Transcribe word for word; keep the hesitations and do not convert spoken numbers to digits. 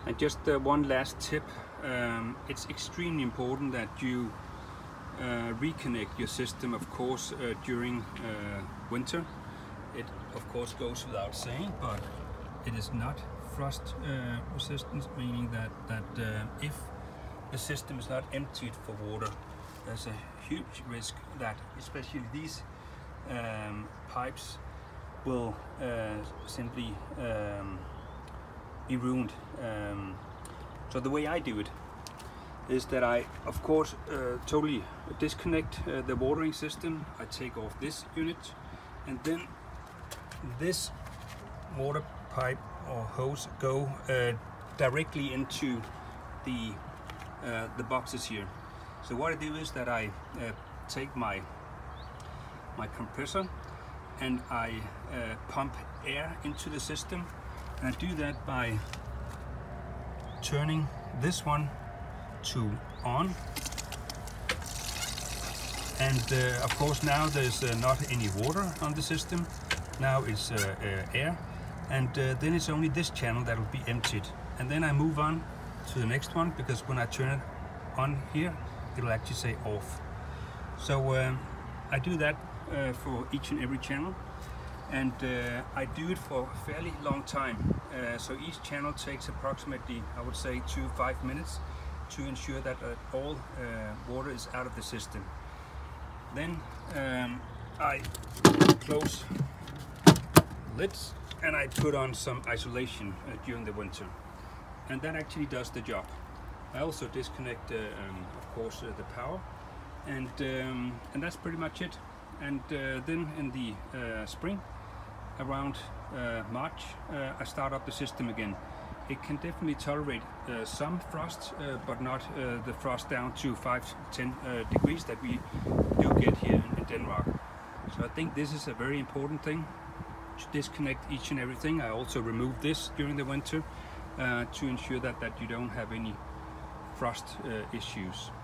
And just uh, one last tip, um, it's extremely important that you uh, reconnect your system, of course, uh, during uh, winter. It of course goes without saying, but it is not frost uh, resistant, meaning that, that uh, if the system is not emptied for water, there's a huge risk that especially these um, pipes will uh, simply um, be ruined. Um, so the way I do it is that I, of course, uh, totally disconnect uh, the watering system. I take off this unit, and then this water pipe or hose go uh, directly into the uh, the boxes here. So what I do is that I uh, take my my compressor and I uh, pump air into the system, and I do that by turning this one to on, and uh, of course now there's uh, not any water on the system. Now it's uh, uh, air, and uh, then it's only this channel that will be emptied, and then I move on to the next one, because when I turn it on here it will actually say off. So um, I do that uh, for each and every channel, and uh, I do it for a fairly long time. Uh, so each channel takes approximately, I would say, two five minutes to ensure that uh, all uh, water is out of the system. Then um, I close lids and I put on some isolation uh, during the winter, and that actually does the job. I also disconnect, uh, um, of course, uh, the power, and um, and that's pretty much it. And uh, then in the uh, spring, around uh, March, uh, I start up the system again. It can definitely tolerate uh, some frost, uh, but not uh, the frost down to five to ten uh, degrees that we do get here in, in Denmark. So I think this is a very important thing, to disconnect each and everything. I also remove this during the winter uh, to ensure that, that you don't have any frost uh, issues.